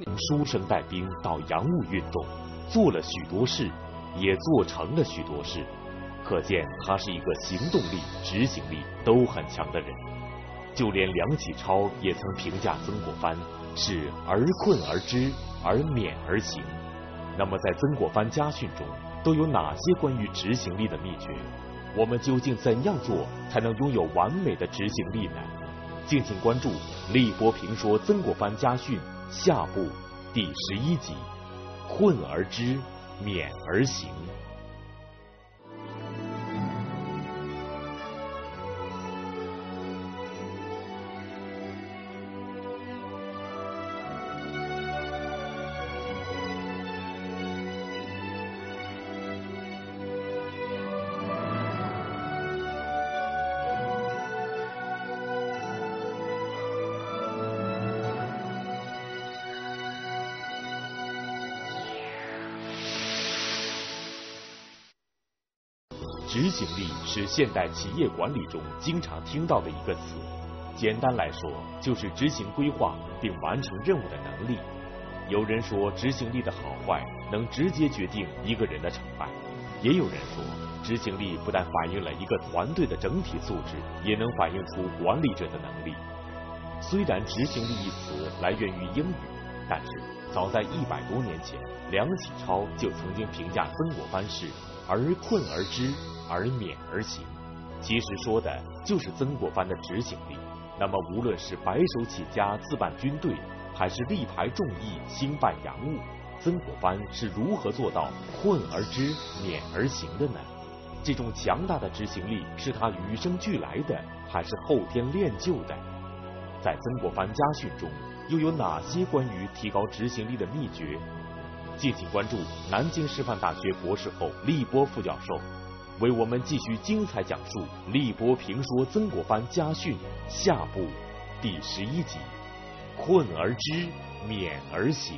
书生带兵到洋务运动，做了许多事，也做成了许多事，可见他是一个行动力、执行力都很强的人。就连梁启超也曾评价曾国藩是而困而知，而勉而行。那么在曾国藩家训中都有哪些关于执行力的秘诀？我们究竟怎样做才能拥有完美的执行力呢？敬请关注立波评说曾国藩家训下部第11集，困而知，勉而行。执行力是现代企业管理中经常听到的一个词，简单来说就是执行规划并完成任务的能力。有人说执行力的好坏能直接决定一个人的成败，也有人说执行力不但反映了一个团队的整体素质，也能反映出管理者的能力。虽然执行力一词来源于英语，但是早在100多年前，梁启超就曾经评价曾国藩是而困而知，而勉而行，其实说的就是曾国藩的执行力。那么无论是白手起家自办军队，还是力排众议兴办洋务，曾国藩是如何做到困而知，勉而行的呢？这种强大的执行力是他与生俱来的，还是后天练就的？在曾国藩家训中又有哪些关于提高执行力的秘诀？敬请关注南京师范大学博士后立波副教授为我们继续精彩讲述立波评说曾国藩家训下部第11集，困而知，勉而行。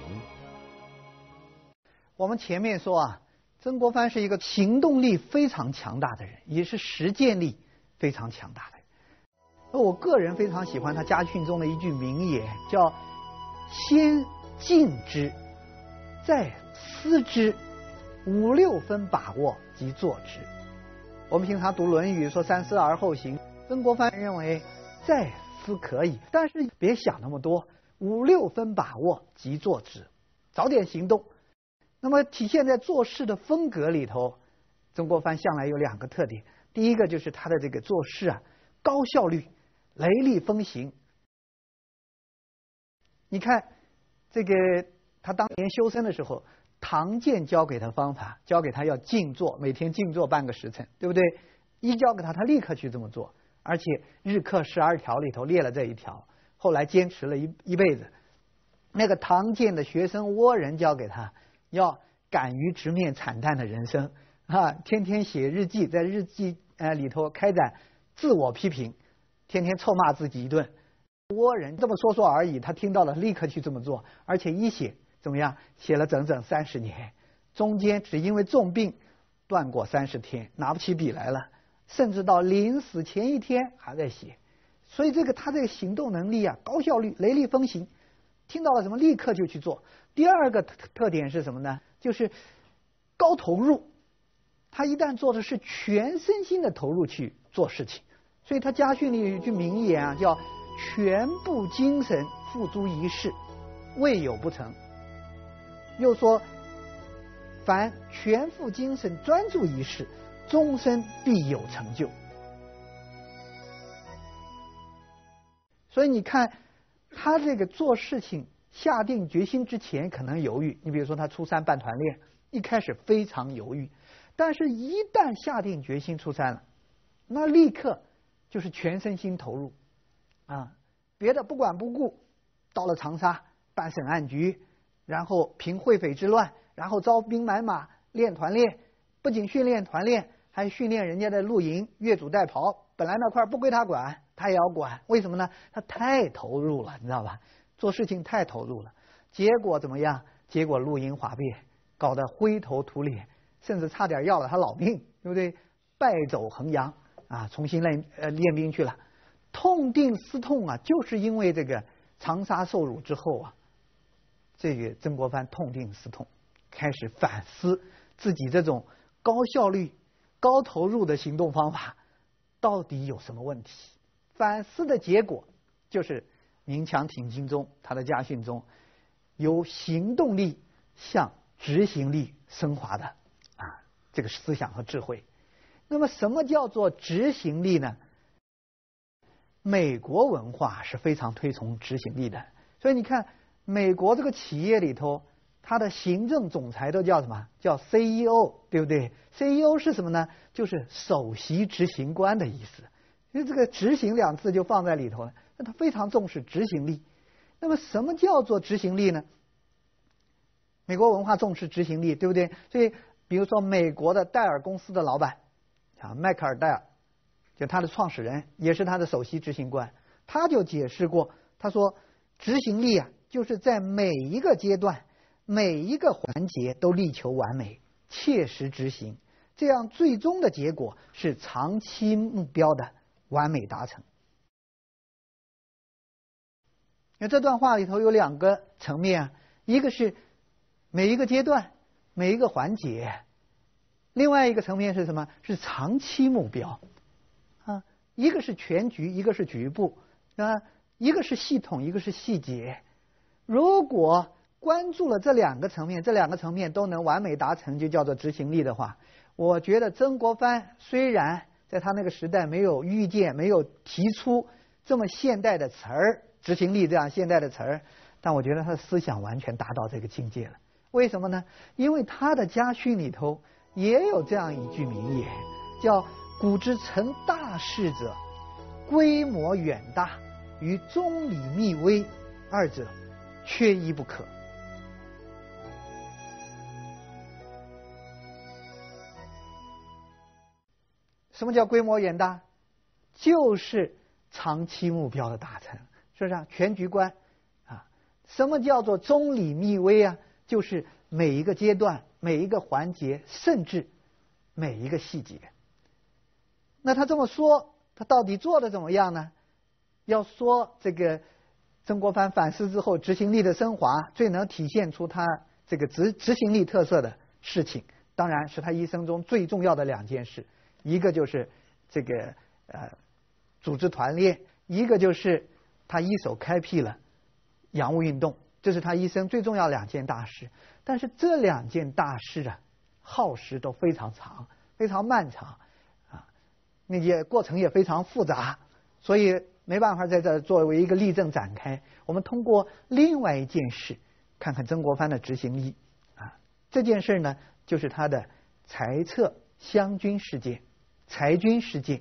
我们前面说啊，曾国藩是一个行动力非常强大的人，也是实践力非常强大的人。我个人非常喜欢他家训中的一句名言，叫先静之，再思之，5、6分把握即做之。我们平常读《论语》说三思而后行，曾国藩认为再思可以，但是别想那么多，5、6分把握即做之，早点行动。那么体现在做事的风格里头，曾国藩向来有2个特点。第一个就是他的这个做事啊，高效率，雷厉风行。你看这个他当年修身的时候，唐建教给他方法，教给他要静坐，每天静坐半个时辰，对不对？一教给他，他立刻去这么做，而且日课12条里头列了这一条，后来坚持了一辈子。那个唐建的学生倭人教给他要敢于直面惨淡的人生啊，天天写日记，在日记里头开展自我批评，天天臭骂自己一顿。倭人这么说而已，他听到了立刻去这么做，而且一写怎么样？写了整整30年，中间只因为重病断过30天，拿不起笔来了，甚至到临死前1天还在写。所以他这个行动能力啊，高效率，雷厉风行，听到了什么立刻就去做。第2个特点是什么呢？就是高投入，他一旦做的是全身心的投入去做事情。所以他家训里有一句名言啊，叫全部精神付诸一事，未有不成。又说凡全副精神专注一事，终身必有成就。所以你看他这个做事情下定决心之前可能犹豫，你比如说他出山办团练，一开始非常犹豫，但是一旦下定决心出山了，那立刻就是全身心投入啊，别的不管不顾，到了长沙办审案局，然后平会匪之乱，然后招兵买马，练团练，不仅训练团练，还训练人家的露营、越俎代庖。本来那块不归他管，他也要管，为什么呢？他太投入了，你知道吧？做事情太投入了，结果怎么样？结果露营哗变，搞得灰头土脸，甚至差点要了他老命，对不对？败走衡阳啊，重新练兵去了。痛定思痛啊，就是因为这个长沙受辱之后啊， 这个曾国藩痛定思痛，开始反思自己这种高效率、高投入的行动方法到底有什么问题。反思的结果就是明强挺精中他的家训中，由行动力向执行力升华的这个思想和智慧。那么什么叫做执行力呢？美国文化是非常推崇执行力的，所以你看美国这个企业里头，它的行政总裁都叫什么？叫 CEO， 对不对？ CEO 是什么呢？就是首席执行官的意思，因为这个执行两字就放在里头了，那他非常重视执行力。那么什么叫做执行力呢？美国文化重视执行力，对不对？所以比如说美国的戴尔公司的老板迈克尔戴尔，就他的创始人，也是他的首席执行官，他就解释过，他说执行力就是在每一个阶段每一个环节都力求完美，切实执行，这样最终的结果是长期目标的完美达成。那这段话里头有两个层面一个是每一个阶段每一个环节，另外一个层面是什么？是长期目标一个是全局，一个是局部一个是系统，一个是细节。如果关注了这两个层面，这两个层面都能完美达成，就叫做执行力的话，我觉得曾国藩虽然在他那个时代没有预见，没有提出这么现代的词儿，执行力这样现代的词儿，但我觉得他的思想完全达到这个境界了。为什么呢？因为他的家训里头也有这样一句名言，叫古之成大事者，规模远大，与中理密微二者缺一不可。什么叫规模远大？就是长期目标的达成，是不是全局观什么叫做中理密微就是每一个阶段每一个环节，甚至每一个细节。那他这么说，他到底做的怎么样呢？要说这个曾国藩反思之后执行力的升华，最能体现出他这个执行力特色的事情，当然是他一生中最重要的两件事，一个就是这个组织团练，一个就是他一手开辟了洋务运动，这是他一生最重要两件大事。但是这两件大事耗时都非常长，非常漫长那些过程也非常复杂，所以没办法在这作为一个例证展开。我们通过另外一件事看看曾国藩的执行力这件事呢，就是他的裁撤湘军事件、裁军事件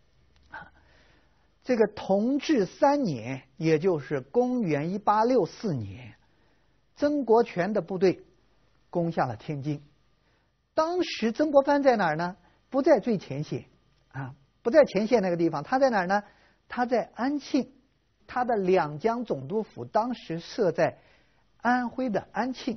这个同治3年，也就是公元1864年，曾国荃的部队攻下了天津。当时曾国藩在哪儿呢？不在最前线不在前线那个地方，他在哪儿呢？他在安庆，他的两江总督府当时设在安徽的安庆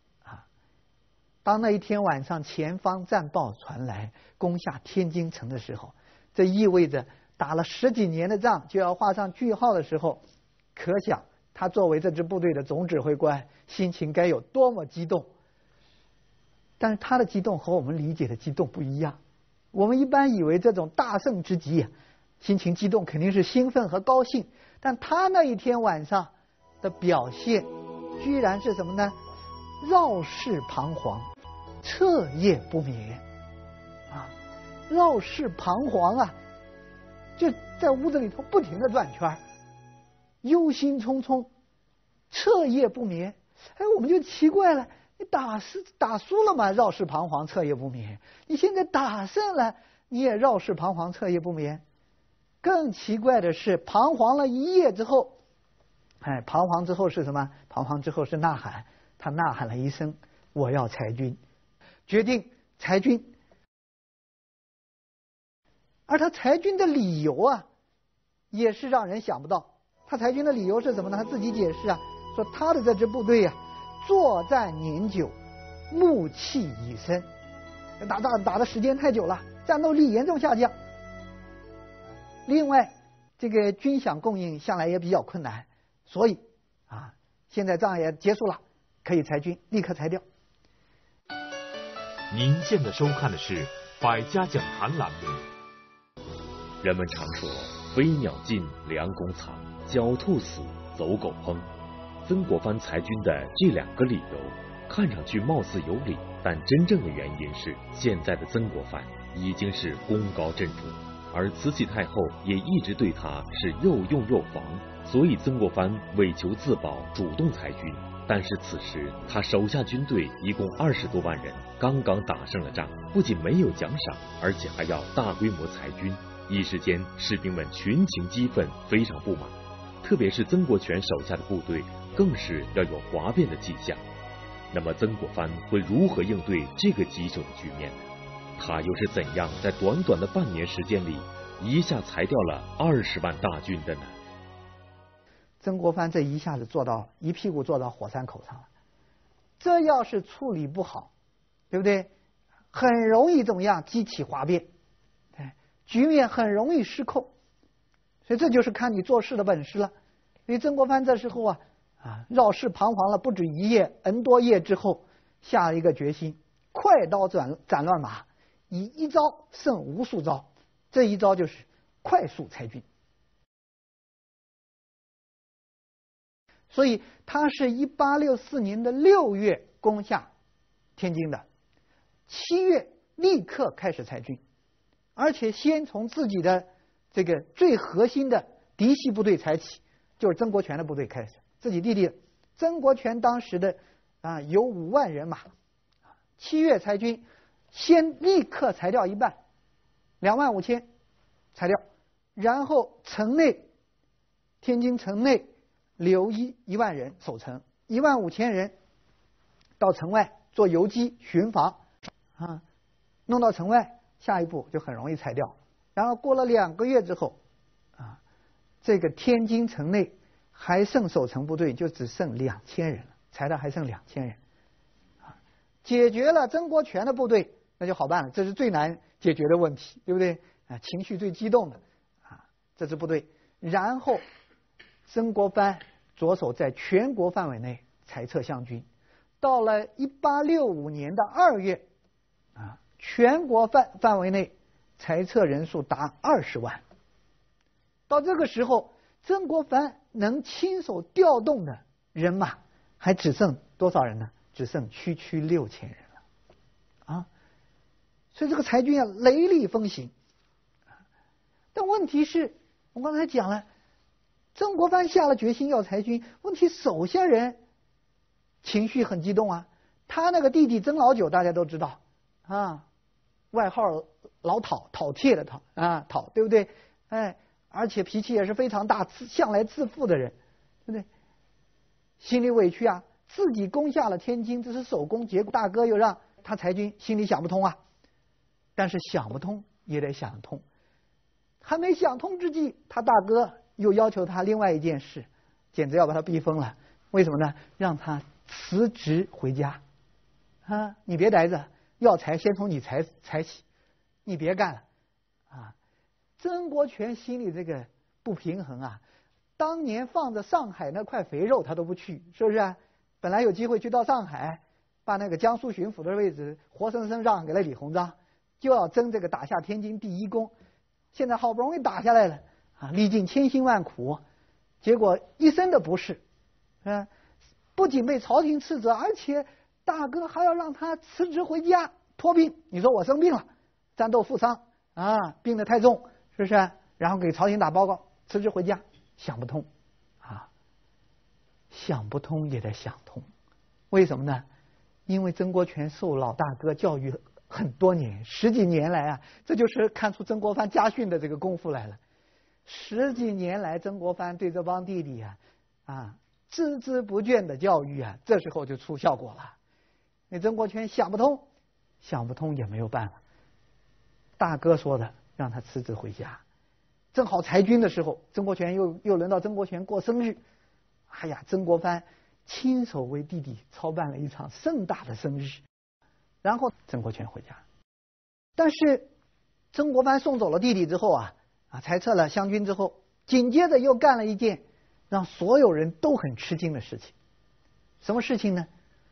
当那一天晚上前方战报传来攻下天津城的时候，这意味着打了10几年的仗就要画上句号的时候，可想他作为这支部队的总指挥官，心情该有多么激动。但是他的激动和我们理解的激动不一样。我们一般以为这种大胜之极心情激动肯定是兴奋和高兴，但他那一天晚上的表现居然是什么呢？绕室彷徨，彻夜不眠绕室彷徨就在屋子里头不停地转圈，忧心忡忡，彻夜不眠。我们就奇怪了，你打输了嘛，绕室彷徨彻夜不眠，你现在打胜了你也绕室彷徨彻夜不眠。更奇怪的是，彷徨了一夜之后彷徨之后是什么？彷徨之后是呐喊，他呐喊了一声我要裁军，决定裁军。而他裁军的理由也是让人想不到。他裁军的理由是什么呢？他自己解释说他的这支部队作战年久，怒气已深，打的时间太久了，战斗力严重下降。另外这个军饷供应向来也比较困难，所以现在仗也结束了， 可以裁军，立刻裁掉。 您现在收看的是百家讲坛栏目。人们常说飞鸟尽，良弓藏，狡兔死，走狗烹。曾国藩裁军的这2个理由看上去貌似有理，但真正的原因是现在的曾国藩已经是功高震主，而慈禧太后也一直对他是又用又防，所以曾国藩为求自保主动裁军。但是此时他手下军队一共20多万人，刚刚打胜了仗，不仅没有奖赏，而且还要大规模裁军，一时间士兵们群情激愤，非常不满。特别是曾国荃手下的部队更是要有哗变的迹象。那么曾国藩会如何应对这个棘手的局面呢？他又是怎样在短短的半年时间里一下裁掉了20万大军的呢？ 曾国藩这一下子一屁股坐到火山口上了，这要是处理不好，对不对？很容易怎么样激起哗变，局面很容易失控。所以这就是看你做事的本事了。所以曾国藩这时候绕世彷徨了不止1夜，N 多夜之后，下了一个决心：快刀斩乱麻，以一招胜无数招。这一招就是快速裁军。所以他是1864年的6月攻下天津的，7月立刻开始裁军，而且先从自己的这个最核心的嫡系部队裁起，就是曾国荃的部队开始。自己弟弟曾国荃当时的有5万人马，7月裁军，先立刻裁掉一半，25000裁掉，然后天津城内留1万人守城，15000人到城外做游击巡防弄到城外，下一步就很容易裁掉。然后过了2个月之后这个天津城内还剩守城部队就只剩2000人了，裁的还剩2000人解决了曾国荃的部队，那就好办了，这是最难解决的问题，对不对？情绪最激动的这支部队。然后曾国藩着手在全国范围内裁撤湘军，到了1865年的2月全国范围内裁撤人数达20万。到这个时候，曾国藩能亲手调动的人马还只剩多少人呢？只剩区6000人了所以这个裁军雷厉风行。但问题是，我刚才讲了，曾国藩下了决心要裁军，问题手下人情绪很激动他那个弟弟曾老九大家都知道外号老讨帖的讨，对不对？而且脾气也是非常大，向来自负的人，对不对？心里委屈自己攻下了天津，这是首功，结果大哥又让他裁军，心里想不通但是想不通也得想通。还没想通之际，他大哥又要求他另外一件事，简直要把他逼疯了。为什么呢？让他辞职回家你别待着，要裁先从你裁起，你别干了曾国荃心里这个不平衡当年放着上海那块肥肉他都不去，是不是本来有机会去到上海，把那个江苏巡抚的位置活生生让给了李鸿章，就要争这个打下天津第一功。现在好不容易打下来了历尽千辛万苦，结果一身的不是不仅被朝廷斥责，而且大哥还要让他辞职回家托病。你说我生病了，战斗负伤病得太重，是不是然后给朝廷打报告，辞职回家，想不通想不通也得想通。为什么呢？因为曾国荃受老大哥教育很多年，10几年来这就是看出曾国藩家训的这个功夫来了。10几年来，曾国藩对这帮弟弟孜孜不倦的教育这时候就出效果了。那曾国荃想不通也没有办法。大哥说的，让他辞职回家。正好裁军的时候，曾国荃又轮到曾国荃过生日。曾国藩亲手为弟弟操办了一场盛大的生日，然后曾国荃回家。但是曾国藩送走了弟弟之后裁撤了湘军之后，紧接着又干了一件让所有人都很吃惊的事情。什么事情呢？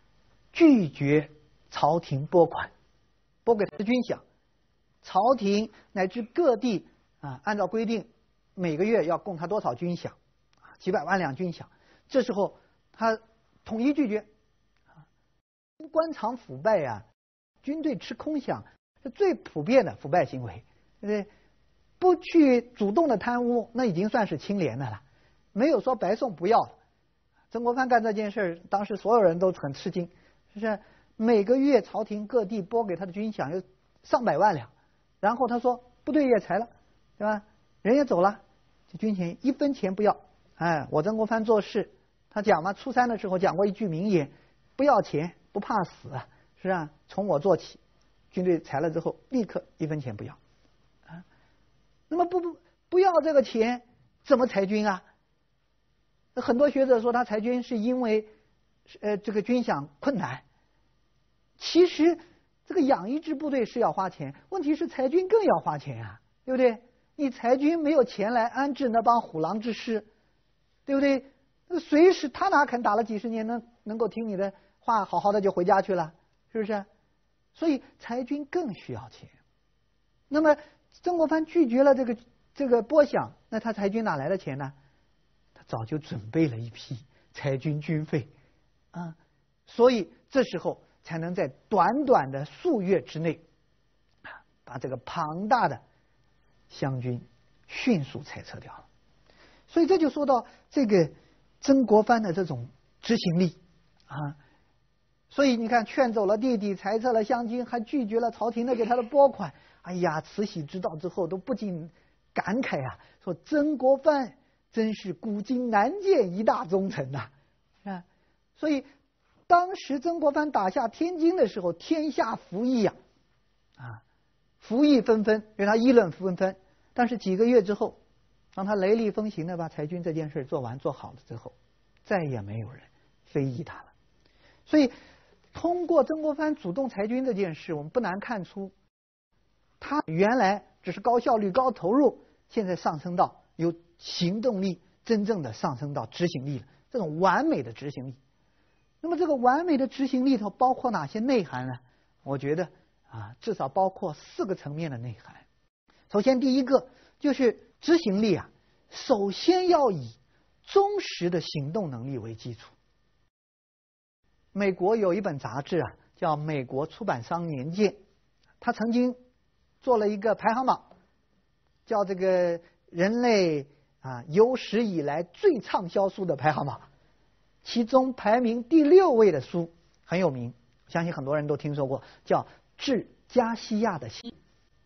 拒绝朝廷拨款，拨给他的军饷。朝廷乃至各地按照规定，每个月要供他多少军饷，几百万两军饷。这时候他统一拒绝。官场腐败呀，军队吃空饷是最普遍的腐败行为，对不对？不去主动的贪污，那已经算是清廉的了，没有说白送不要了。曾国藩干这件事，当时所有人都很吃惊，就是每个月朝廷各地拨给他的军饷有上百万两，然后他说部队也裁了，对吧？人也走了，这军钱1分钱不要。哎，我曾国藩做事，他讲嘛，初三的时候讲过一句名言：不要钱不怕死，是吧？从我做起。军队裁了之后，立刻1分钱不要。那么不要这个钱，怎么裁军啊？很多学者说他裁军是因为这个军饷困难。其实这个养一支部队是要花钱，问题是裁军更要花钱啊，对不对？你裁军没有钱来安置那帮虎狼之师，对不对？随时他哪肯打了几十年能够听你的话好好的就回家去了，是不是？所以裁军更需要钱。那么曾国藩拒绝了这个拨饷，那他裁军哪来的钱呢？他早就准备了一批裁军军费所以这时候才能在短短的数月之内把这个庞大的湘军迅速裁撤掉了。所以这就说到这个曾国藩的这种执行力所以你看，劝走了弟弟，裁撤了湘军，还拒绝了朝廷的给他的拨款。哎呀，慈禧知道之后都不禁感慨说曾国藩真是古今难见一大忠臣所以当时曾国藩打下天津的时候，天下服役服役纷纷，因为他议论纷纷。但是几个月之后，当他雷厉风行的把裁军这件事做好了之后，再也没有人非议他了。所以通过曾国藩主动裁军这件事，我们不难看出，他原来只是高效率、高投入，现在上升到有行动力，真正的上升到执行力了，这种完美的执行力。那么这个完美的执行力头包括哪些内涵呢？我觉得至少包括4个层面的内涵。首先第一个就是执行力首先要以忠实的行动能力为基础。美国有一本杂志叫《美国出版商年鉴》，他曾经做了一个排行榜，叫这个人类有史以来最畅销书的排行榜，其中排名第6位的书很有名，相信很多人都听说过，叫《致加西亚的信》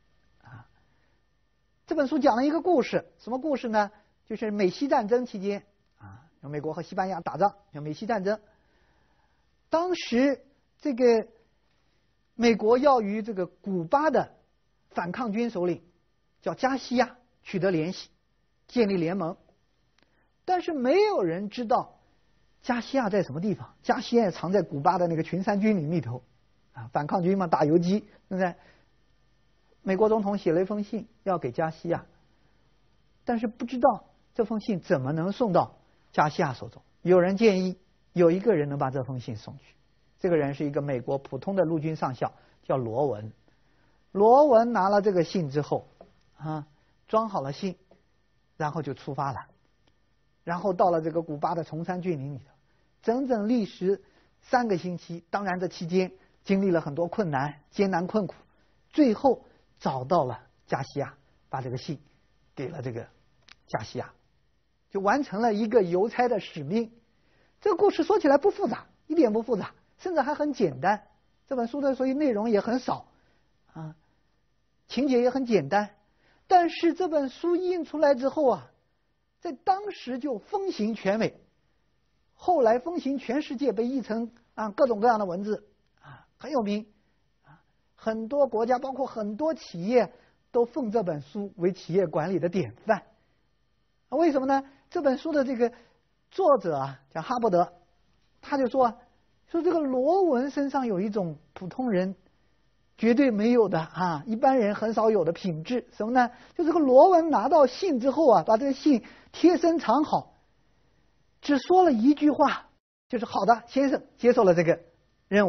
这本书讲了一个故事，什么故事呢？就是美西战争期间美国和西班牙打仗，叫美西战争。当时这个美国要与这个古巴的反抗军首领叫加西亚取得联系，建立联盟。但是没有人知道加西亚在什么地方。加西亚藏在古巴的那个群山军林里头反抗军嘛，打游击，对不对？美国总统写了一封信要给加西亚，但是不知道这封信怎么能送到加西亚手中。有人建议有一个人能把这封信送去，这个人是一个美国普通的陆军上校，叫罗文。罗文拿了这个信之后装好了信，然后就出发了，然后到了这个古巴的崇山峻岭里头，整整历时3个星期。当然这期间经历了很多困难、艰难困苦，最后找到了加西亚，把这个信给了这个加西亚，就完成了一个邮差的使命。这个故事说起来不复杂，一点不复杂，甚至还很简单。这本书的所以内容也很少情节也很简单。但是这本书印出来之后在当时就风行全美，后来风行全世界，被译成各种各样的文字很有名很多国家包括很多企业都奉这本书为企业管理的典范。为什么呢？这本书的这个作者叫哈伯德，他就说这个罗文身上有一种普通人绝对没有的一般人很少有的品质。什么呢？就这个罗文拿到信之后把这个信贴身藏好，只说了一句话，就是好的，先生，接受了这个任务。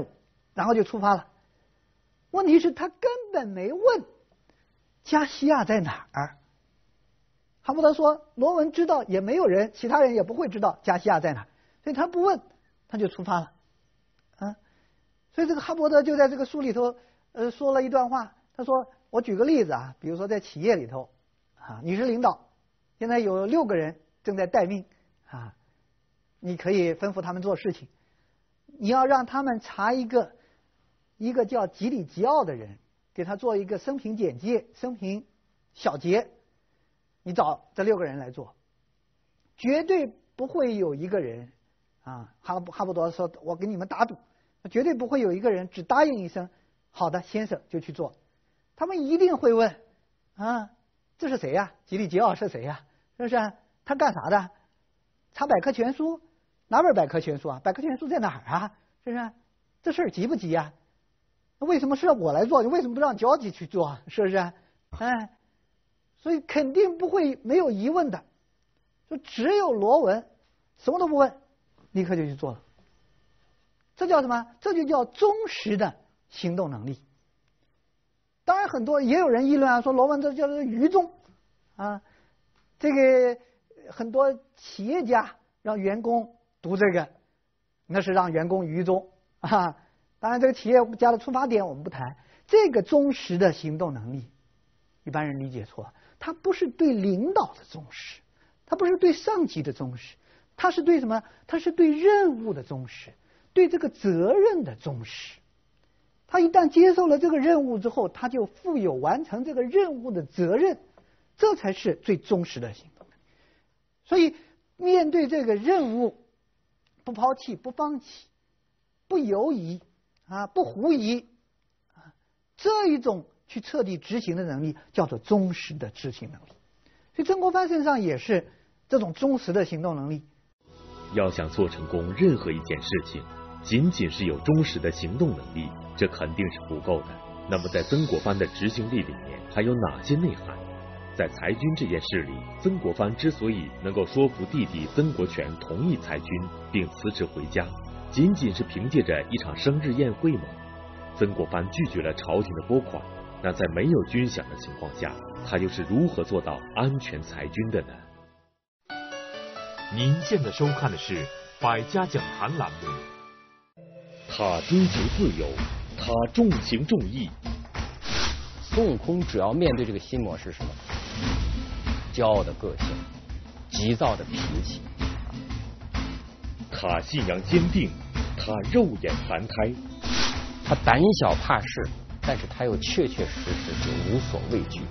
然后就出发了。问题是他根本没问加西亚在哪儿。哈伯德说罗文知道，也没有人，其他人也不会知道加西亚在哪儿，所以他不问，他就出发了。所以这个哈伯德就在这个书里头说了一段话，他说我举个例子啊，比如说在企业里头你是领导，现在有6个人正在待命你可以吩咐他们做事情，你要让他们查一个叫吉里吉奥的人，给他做一个生平简介、生平小结，你找这6个人来做，绝对不会有一个人哈伯德说我给你们打赌，绝对不会有一个人只答应一声好的先生就去做，他们一定会问这是谁呀？吉里吉奥是谁呀？是不是？他干啥的？查百科全书？哪本百科全书啊？百科全书在哪儿啊？是不是？这事儿急不急呀？为什么是让我来做？为什么不让交际去做？是不是？所以肯定不会没有疑问的。就只有罗文什么都不问，立刻就去做了。这叫什么？这就叫忠实的行动能力。当然，也有人议论说罗文这叫做愚忠这个很多企业家让员工读这个，那是让员工愚忠当然，这个企业家的出发点我们不谈。这个忠实的行动能力，一般人理解错，他不是对领导的忠实，他不是对上级的忠实，他是对什么？他是对任务的忠实，对这个责任的忠实。他一旦接受了这个任务之后，他就负有完成这个任务的责任，这才是最忠实的行动。所以面对这个任务，不抛弃、不放弃、不犹疑不狐疑这一种去彻底执行的能力，叫做忠实的执行能力。所以曾国藩身上也是这种忠实的行动能力。 要想做成功任何一件事情，仅仅是有忠实的行动能力，这肯定是不够的。那么在曾国藩的执行力里面还有哪些内涵？在裁军这件事里，曾国藩之所以能够说服弟弟曾国荃同意裁军并辞职回家，仅仅是凭借着一场生日宴会吗？曾国藩拒绝了朝廷的拨款，那在没有军饷的情况下，他又是如何做到安全裁军的呢？ 您现在收看的是百家讲坛栏目。 他追求自由，他重情重义。 孙悟空主要面对这个新模式是什么？骄傲的个性，急躁的脾气。 他信仰坚定，他肉眼凡胎。 他胆小怕事，但是他又确确实实是无所畏惧。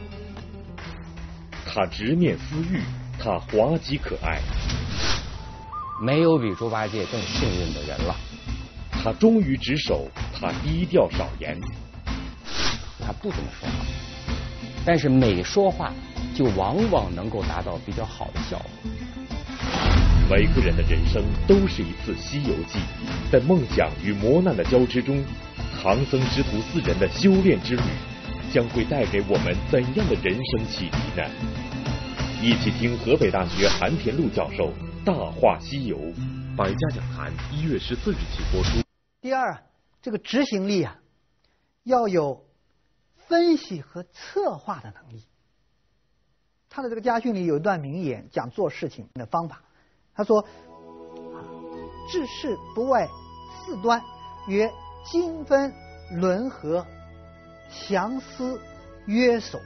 他直面私欲，他滑稽可爱。 没有比猪八戒更幸运的人了。 他忠于职守，他低调少言。 他不怎么说话，但是每说话就往往能够达到比较好的效果。 每个人的人生都是一次西游记，在梦想与磨难的交织中，唐僧师徒4人的修炼之旅将会带给我们怎样的人生启迪呢？一起听河北大学韩田禄教授大话西游。百家讲坛1月14日起播出。 第二，这个执行力要有分析和策划的能力。他的这个家训里有一段名言，讲做事情的方法。他说：“治事不外4端，曰精分、轮合、详思、约守。”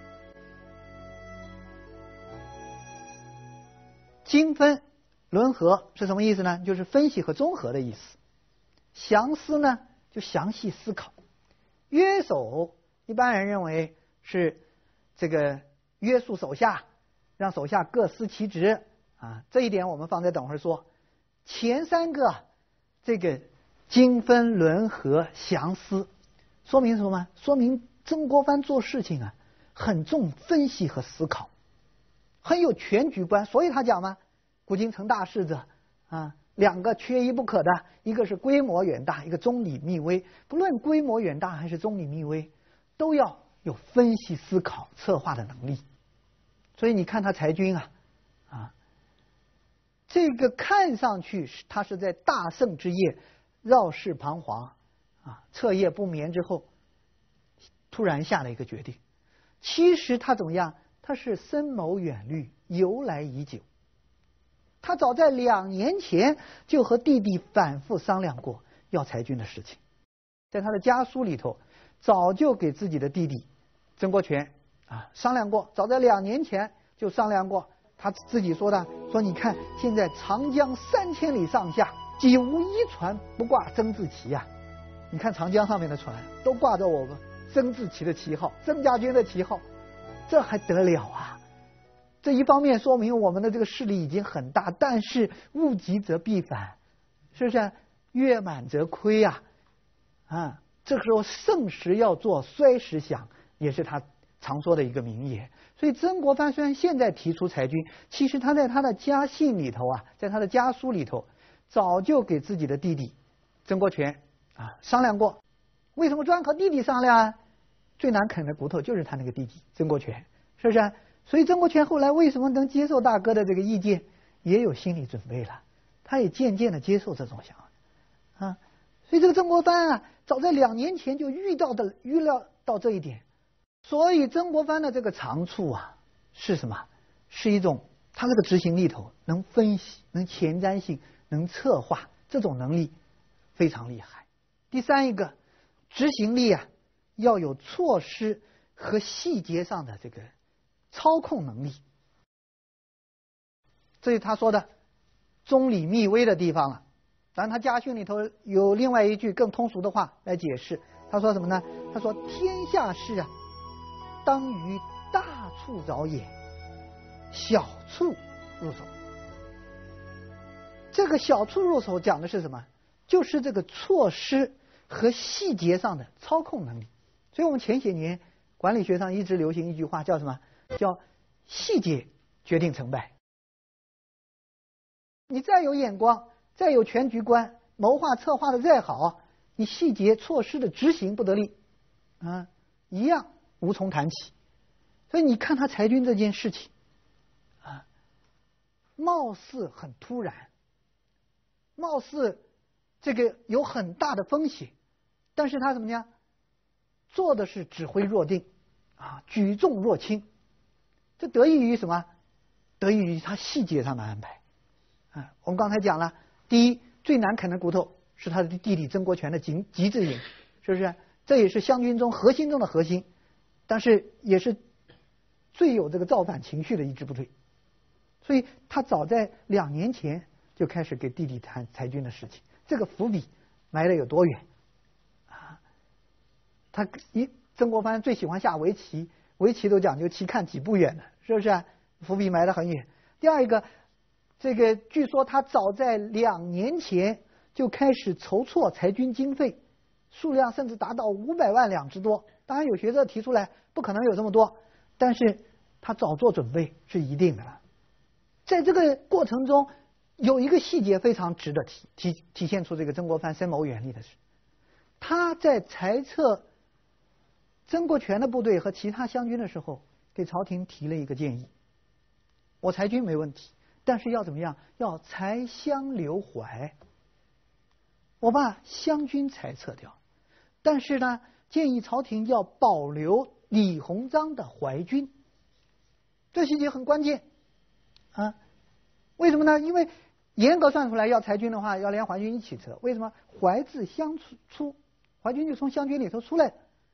精分、轮合是什么意思呢？就是分析和综合的意思。详思呢，就详细思考。约守，一般人认为是这个约束手下，让手下各司其职这一点我们放在等会儿说。前3个这个精分、轮合、详思，说明什么吗？说明曾国藩做事情很重分析和思考，很有全局观。所以他讲嘛，古今成大事者2个缺一不可的，一个是规模远大，一个中理密微。不论规模远大还是中理密微，都要有分析思考策划的能力。所以你看他裁军这个看上去他是在大胜之夜绕世彷徨彻夜不眠之后，突然下了一个决定。其实他怎么样？他是深谋远虑，由来已久。他早在2年前就和弟弟反复商量过要裁军的事情，在他的家书里头，早就给自己的弟弟曾国荃商量过，早在2年前就商量过。他自己说的，说你看现在长江3000里上下，几无一船不挂曾字旗呀。你看长江上面的船都挂着我们曾字旗的旗号，曾家军的旗号，这还得了啊？这一方面说明我们的这个势力已经很大，但是物极则必反，是不是？月满则亏啊！这个时候盛时要做，衰时想，也是他常说的一个名言。所以曾国藩虽然现在提出裁军，其实他在他的家信里头在他的家书里头，早就给自己的弟弟曾国荃商量过。为什么专和弟弟商量啊？最难啃的骨头就是他那个弟弟曾国荃，是不是？所以曾国荃后来为什么能接受大哥的这个意见，也有心理准备了，他也渐渐的接受这种想法所以这个曾国藩早在2年前就预料到这一点。所以曾国藩的这个长处是什么？是一种他这个执行力头能分析、能前瞻性、能策划，这种能力非常厉害。第三一个，执行力要有措施和细节上的这个操控能力。这是他说的中理密微的地方了。当然他家训里头有另外一句更通俗的话来解释，他说什么呢？他说天下事当于大处着眼，小处入手。这个小处入手讲的是什么？就是这个措施和细节上的操控能力。所以我们前些年管理学上一直流行一句话，叫什么？叫细节决定成败。你再有眼光，再有全局观，谋划策划的再好，你细节措施的执行不得力一样无从谈起。所以你看他裁军这件事情貌似很突然，貌似这个有很大的风险，但是他怎么样做的是指挥若定举重若轻。这得益于什么？得益于他细节上的安排我们刚才讲了，第一，最难啃的骨头是他的弟弟曾国荃的极致营，是不是？这也是湘军中核心中的核心，但是也是最有这个造反情绪的一支部队。所以他早在2年前就开始给弟弟谈裁军的事情，这个伏笔埋的有多远曾国藩最喜欢下围棋，围棋都讲究棋看几步远的，是不是伏笔埋得很远。第二一个，这个据说他早在2年前就开始筹措裁军经费，数量甚至达到500万两之多。当然有学者提出来不可能有这么多，但是他早做准备是一定的了。在这个过程中有一个细节非常值得体现出这个曾国藩深谋远虑的是，他在裁撤曾国荃的部队和其他湘军的时候，给朝廷提了一个建议：我裁军没问题，但是要怎么样？要裁湘留淮。我把湘军裁撤掉，但是呢，建议朝廷要保留李鸿章的淮军。这细节很关键为什么呢？因为严格算出来要裁军的话，要连淮军一起撤。为什么？淮自湘出，淮军就从湘军里头出来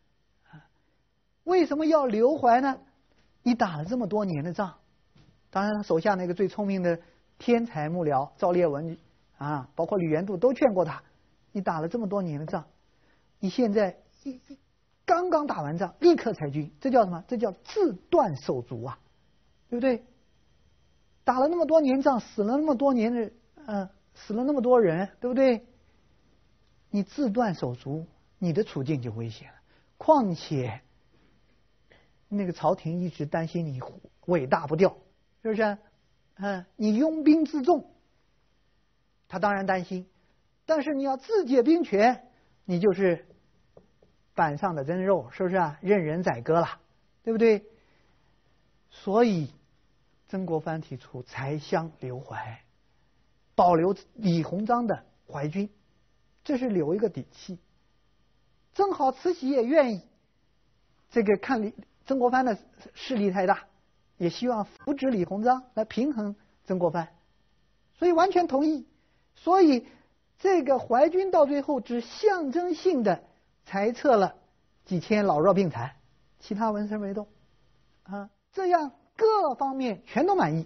为什么要留淮呢？你打了这么多年的仗，当然他手下那个最聪明的天才幕僚赵烈文包括吕元度都劝过他，你打了这么多年的仗，你现在刚刚打完仗立刻裁军，这叫什么？这叫自断手足对不对？打了那么多年仗，死了那么多年的死了那么多人，对不对？你自断手足，你的处境就危险了。况且那个朝廷一直担心你尾大不掉，是不是你拥兵自重，他当然担心，但是你要自解兵权，你就是板上的真肉，是不是任人宰割了，对不对？所以曾国藩提出裁湘留淮，保留李鸿章的淮军，这是留一个底气正好慈禧也愿意这个看曾国藩的势力太大，也希望扶植李鸿章来平衡曾国藩，所以完全同意。所以这个淮军到最后只象征性的裁撤了几千老弱病残，其他纹身没动啊，这样各方面全都满意，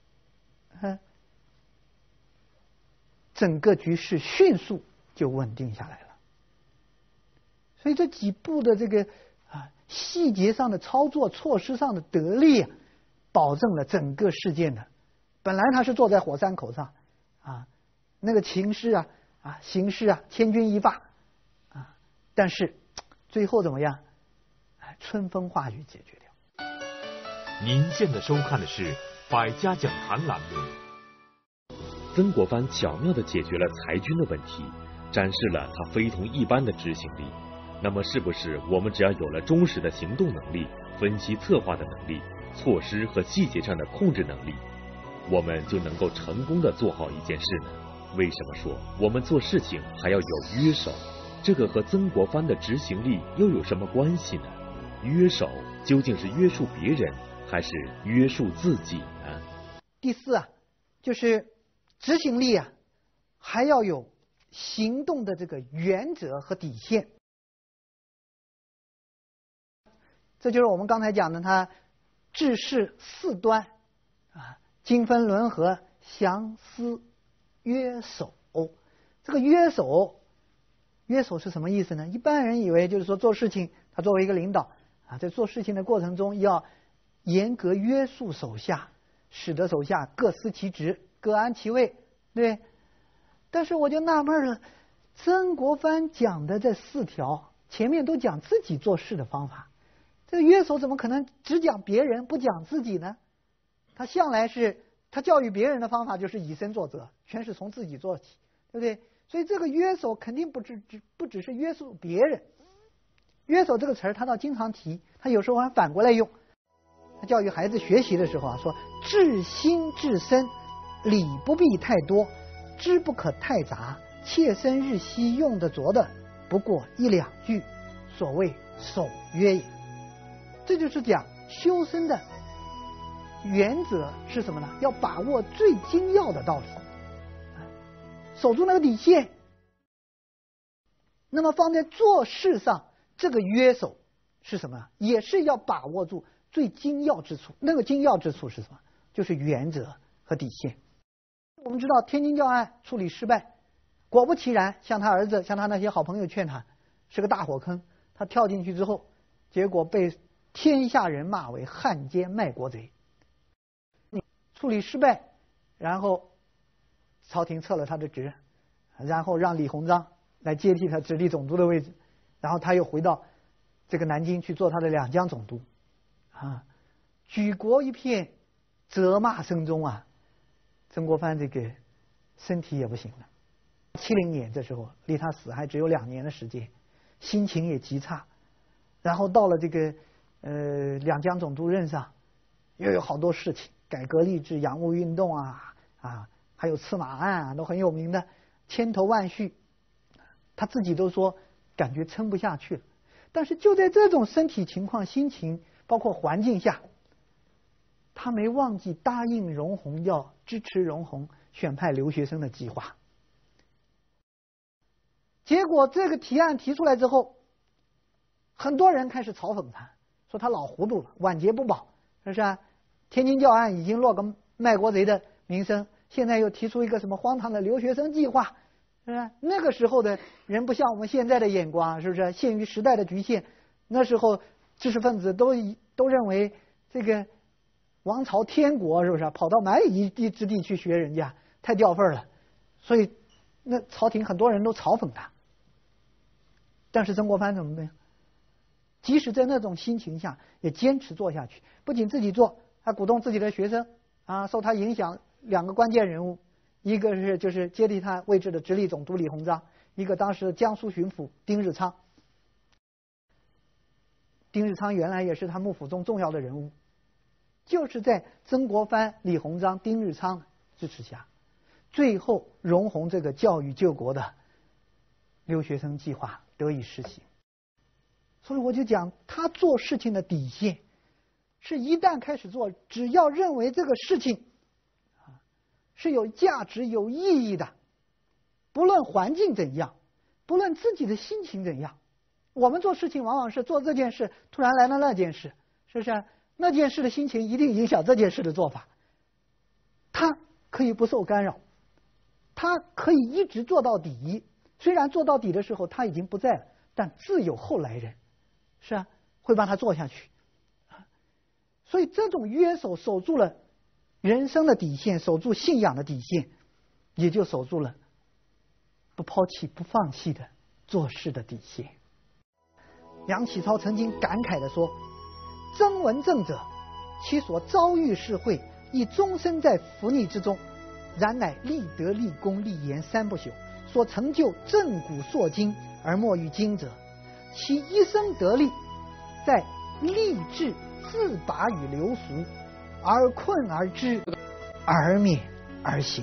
整个局势迅速就稳定下来了。所以这几步的这个细节上的操作、措施上的得力保证了整个事件的。本来他是坐在火山口上那个形势形势千钧一发但是最后怎么样？春风化雨解决掉。 您现在收看的是百家讲坛栏目。 曾国藩巧妙地解决了裁军的问题，展示了他非同一般的执行力。那么是不是我们只要有了忠实的行动能力、分析策划的能力、措施和细节上的控制能力，我们就能够成功地做好一件事呢？为什么说我们做事情还要有约守？这个和曾国藩的执行力又有什么关系呢？约守究竟是约束别人还是约束自己呢？ 第四就是执行力还要有行动的这个原则和底线。这就是我们刚才讲的他治世四端精分伦合、详思约守。这个约守是什么意思呢？一般人以为就是说做事情，他作为一个领导在做事情的过程中要严格约束手下，使得手下各司其职，各安其位，对。但是我就纳闷了，曾国藩讲的这4条前面都讲自己做事的方法，这个约守怎么可能只讲别人不讲自己呢？他向来是他教育别人的方法就是以身作则，全是从自己做起，对不对？所以这个约守肯定不只是约束别人。约守这个词儿他倒经常提，他有时候还反过来用。他教育孩子学习的时候说治心治身，理不必太多，知不可太杂，切身日夕用得着的不过1、2句，所谓守约也。这就是讲修身的原则是什么呢？要把握最精要的道理，守住那个底线。那么放在做事上，这个约守是什么？也是要把握住最精要之处。那个精要之处是什么？就是原则和底线。我们知道天津教案处理失败，果不其然，像他儿子，像他那些好朋友劝他，是个大火坑。他跳进去之后，结果被天下人骂为汉奸卖国贼。处理失败，然后朝廷撤了他的职，然后让李鸿章来接替他直隶总督的位置，然后他又回到这个南京去做他的两江总督举国一片责骂声中曾国藩这个身体也不行了。70年这时候离他死还只有2年的时间，心情也极差。然后到了这个两江总督任上，又有好多事情，改革吏治、洋务运动还有刺马案都很有名的，千头万绪。他自己都说感觉撑不下去了。但是就在这种身体情况、心情包括环境下，他没忘记答应容闳要支持容闳选派留学生的计划。结果这个提案提出来之后，很多人开始嘲讽他，说他老糊涂了，晚节不保，是不是天津教案已经落个卖国贼的名声，现在又提出一个什么荒唐的留学生计划，是不是？那个时候的人不像我们现在的眼光，是不是限于时代的局限？那时候知识分子都认为这个王朝天国，是不是跑到蛮夷之地去学人家，太掉份了。所以那朝廷很多人都嘲讽他。但是曾国藩怎么样？即使在那种心情下也坚持做下去，不仅自己做，还鼓动自己的学生受他影响2个关键人物，一个是就是接替他位置的直隶总督李鸿章，一个当时的江苏巡抚丁日昌。丁日昌原来也是他幕府中重要的人物，就是在曾国藩、李鸿章、丁日昌支持下，最后容闳这个教育救国的留学生计划得以实行。 所以我就讲，他做事情的底线是一旦开始做，只要认为这个事情是有价值、有意义的，不论环境怎样，不论自己的心情怎样，我们做事情往往是做这件事，突然来了那件事，是不是？那件事的心情一定影响这件事的做法。他可以不受干扰，他可以一直做到底。虽然做到底的时候他已经不在了，但自有后来人，是啊，会帮他做下去。所以这种约守，守住了人生的底线，守住信仰的底线，也就守住了不抛弃、不放弃的做事的底线。梁启超曾经感慨地说：“曾闻政者，其所遭遇事会，亦终身在福逆之中，然乃立德、立功、立言三不朽。所成就震古烁今而莫于今者，其一生得利，在立志自拔于流俗，而困而知，而勉而行。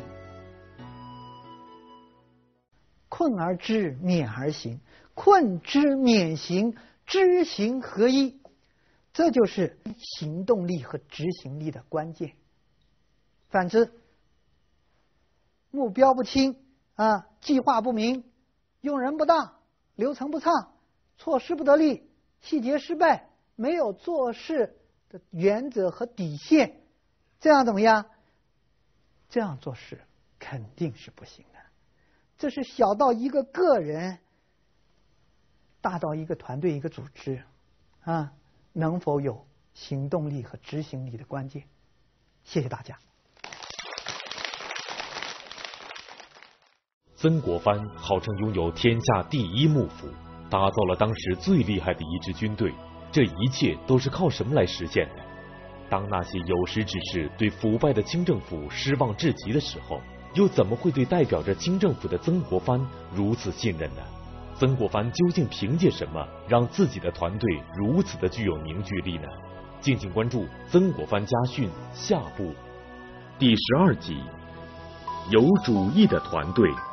困而知，勉而行，困知勉行，知行合一，这就是行动力和执行力的关键。反之，目标不清啊，计划不明，用人不当，流程不畅，措施不得力，细节失败，没有做事的原则和底线，这样怎么样？这样做事肯定是不行的。这是小到一个个人，大到一个团队、一个组织啊，能否有行动力和执行力的关键。谢谢大家。 曾国藩号称拥有天下第一幕府，打造了当时最厉害的一支军队，这一切都是靠什么来实现的？当那些有识之士对腐败的清政府失望至极的时候，又怎么会对代表着清政府的曾国藩如此信任呢？曾国藩究竟凭借什么让自己的团队如此的具有凝聚力呢？敬请关注《曾国藩家训》下部第12集，有主义的团队。